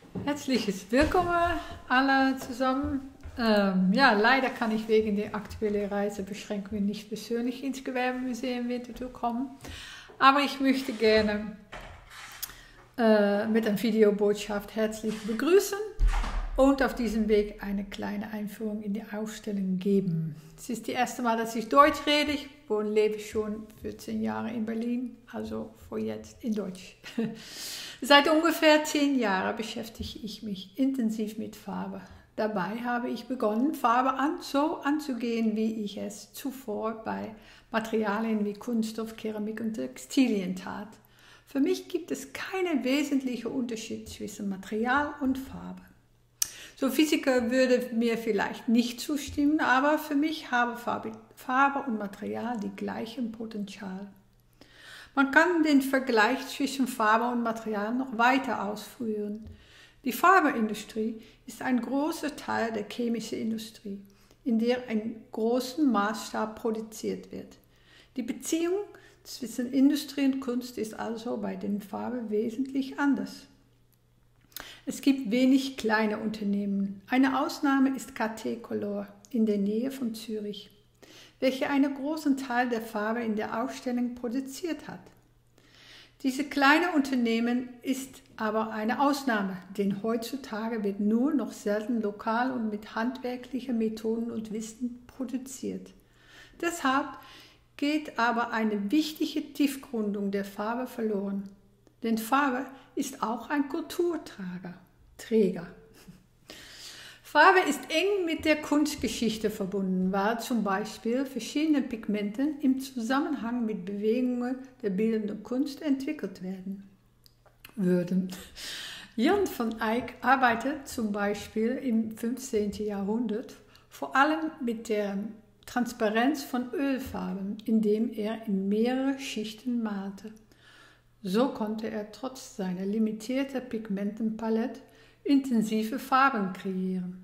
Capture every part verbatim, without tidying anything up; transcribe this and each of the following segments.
Herzliches Willkommen alle zusammen. Ähm, ja, leider kann ich wegen der aktuellen Reisebeschränkungen nicht persönlich ins Gewerbemuseum Winterthur kommen. Aber ich möchte gerne äh, mit einer Videobotschaft herzlich begrüßen und auf diesem Weg eine kleine Einführung in die Ausstellung geben. Es ist das erste Mal, dass ich Deutsch rede. Ich wohne, lebe schon vierzehn Jahre in Berlin, also vor jetzt in Deutsch. Seit ungefähr zehn Jahren beschäftige ich mich intensiv mit Farbe. Dabei habe ich begonnen, Farbe an, so anzugehen, wie ich es zuvor bei Materialien wie Kunststoff, Keramik und Textilien tat. Für mich gibt es keinen wesentlichen Unterschied zwischen Material und Farbe. So Physiker würde mir vielleicht nicht zustimmen, aber für mich haben Farbe, Farbe und Material die gleichen Potenzial. Man kann den Vergleich zwischen Farbe und Material noch weiter ausführen. Die Farbeindustrie ist ein großer Teil der chemischen Industrie, in der ein großen Maßstab produziert wird. Die Beziehung zwischen Industrie und Kunst ist also bei den Farben wesentlich anders. Es gibt wenig kleine Unternehmen. Eine Ausnahme ist K T Color in der Nähe von Zürich, welche einen großen Teil der Farbe in der Ausstellung produziert hat. Diese kleine Unternehmen ist aber eine Ausnahme, denn heutzutage wird nur noch selten lokal und mit handwerklichen Methoden und Wissen produziert. Deshalb geht aber eine wichtige Tiefgründung der Farbe verloren, denn Farbe ist auch ein Kulturträger. Träger. Farbe ist eng mit der Kunstgeschichte verbunden, weil zum Beispiel verschiedene Pigmente im Zusammenhang mit Bewegungen der bildenden Kunst entwickelt werden würden. Jan van Eyck arbeitet zum Beispiel im fünfzehnten Jahrhundert vor allem mit der Transparenz von Ölfarben, indem er in mehrere Schichten malte. So konnte er trotz seiner limitierten Pigmentenpalette intensive Farben kreieren.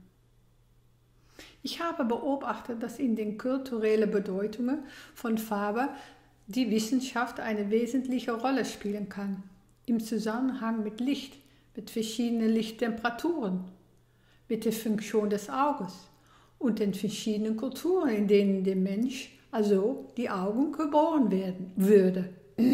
Ich habe beobachtet, dass in den kulturellen Bedeutungen von Farbe die Wissenschaft eine wesentliche Rolle spielen kann, im Zusammenhang mit Licht, mit verschiedenen Lichttemperaturen, mit der Funktion des Auges und den verschiedenen Kulturen, in denen der Mensch, also die Augen, geboren werden würde.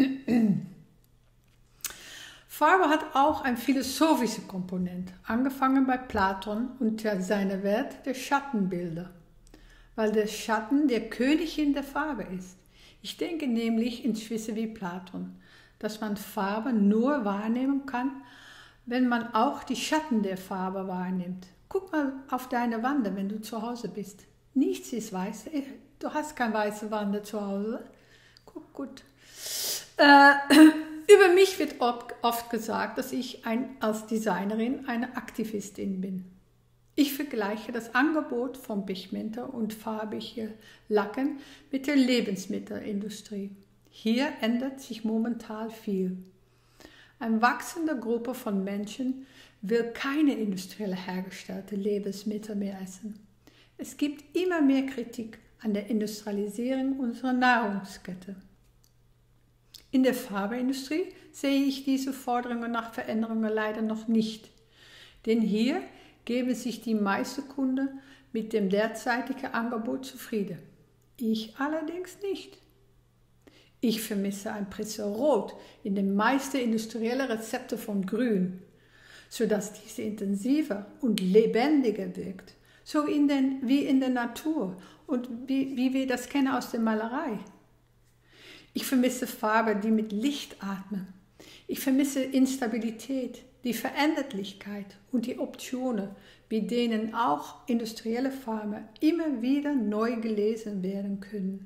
Farbe hat auch eine philosophische Komponente, angefangen bei Platon und seiner Welt der Schattenbilder, weil der Schatten der Königin der Farbe ist. Ich denke nämlich inzwischen wie Platon, dass man Farbe nur wahrnehmen kann, wenn man auch die Schatten der Farbe wahrnimmt. Guck mal auf deine Wand, wenn du zu Hause bist. Nichts ist weiß. Du hast keine weiße Wand zu Hause. Guck gut. Äh, Über mich wird oft gesagt, dass ich ein, als Designerin eine Aktivistin bin. Ich vergleiche das Angebot von Pigmenten und farbigen Lacken mit der Lebensmittelindustrie. Hier ändert sich momentan viel. Eine wachsende Gruppe von Menschen will keine industriell hergestellten Lebensmittel mehr essen. Es gibt immer mehr Kritik an der Industrialisierung unserer Nahrungskette. In der Farbeindustrie sehe ich diese Forderungen nach Veränderungen leider noch nicht, denn hier geben sich die meisten Kunden mit dem derzeitigen Angebot zufrieden. Ich allerdings nicht. Ich vermisse ein Prise Rot in den meisten industriellen Rezepten von Grün, sodass diese intensiver und lebendiger wirkt, so in den, wie in der Natur und wie, wie wir das kennen aus der Malerei. Ich vermisse Farbe, die mit Licht atmen. Ich vermisse Instabilität, die Veränderlichkeit und die Optionen, mit denen auch industrielle Farben immer wieder neu gelesen werden können.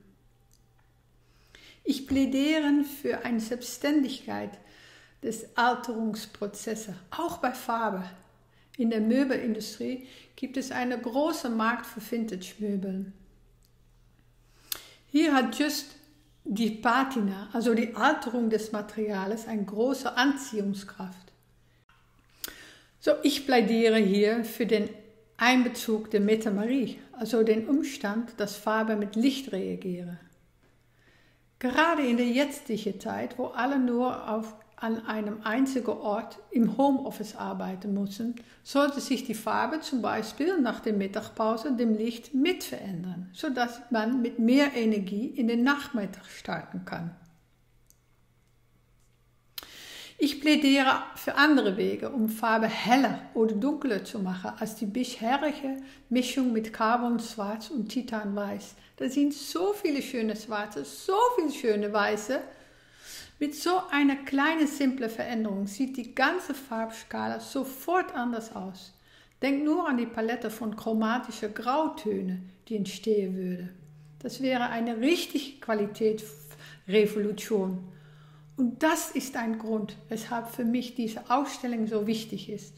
Ich plädiere für eine Selbstständigkeit des Alterungsprozesses, auch bei Farbe. In der Möbelindustrie gibt es einen großen Markt für Vintage-Möbeln. Hier hat just die Patina, also die Alterung des Materials, eine große Anziehungskraft. So, ich plädiere hier für den Einbezug der Metamarie, also den Umstand, dass Farbe mit Licht reagiere. Gerade in der jetzigen Zeit, wo alle nur auf an einem einzigen Ort im Homeoffice arbeiten müssen, sollte sich die Farbe zum Beispiel nach der Mittagspause dem Licht mit verändern, sodass man mit mehr Energie in den Nachmittag starten kann. Ich plädiere für andere Wege, um Farbe heller oder dunkler zu machen als die bisherige Mischung mit Carbon Schwarz und Titan Weiß. Da sind so viele schöne Schwarze, so viele schöne Weiße. Mit so einer kleinen, simplen Veränderung sieht die ganze Farbskala sofort anders aus. Denk nur an die Palette von chromatischen Grautönen, die entstehen würde. Das wäre eine richtige Qualitätsrevolution. Und das ist ein Grund, weshalb für mich diese Ausstellung so wichtig ist.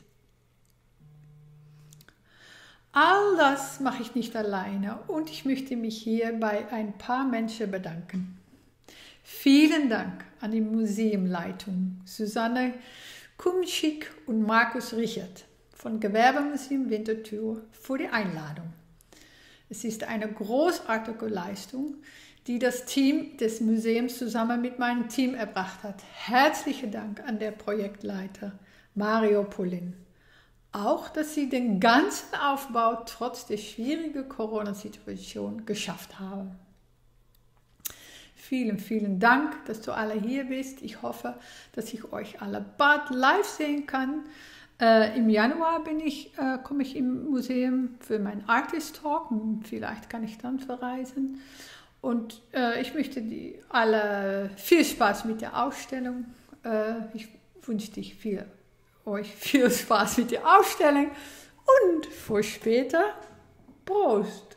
All das mache ich nicht alleine und ich möchte mich hier bei ein paar Menschen bedanken. Vielen Dank an die Museumleitung Susanne Kumschik und Markus Richert von Gewerbemuseum Winterthur für die Einladung. Es ist eine großartige Leistung, die das Team des Museums zusammen mit meinem Team erbracht hat. Herzlichen Dank an der Projektleiter Mario Pollin. Auch, dass sie den ganzen Aufbau trotz der schwierigen Corona-Situation geschafft haben. Vielen, vielen Dank, dass du alle hier bist. Ich hoffe, dass ich euch alle bald live sehen kann. Äh, Im Januar bin ich, äh, komme ich im Museum für meinen Artist Talk. Vielleicht kann ich dann verreisen. Und äh, ich möchte die alle viel Spaß mit der Ausstellung. Äh, ich wünsche dich viel, euch viel Spaß mit der Ausstellung und für später Prost!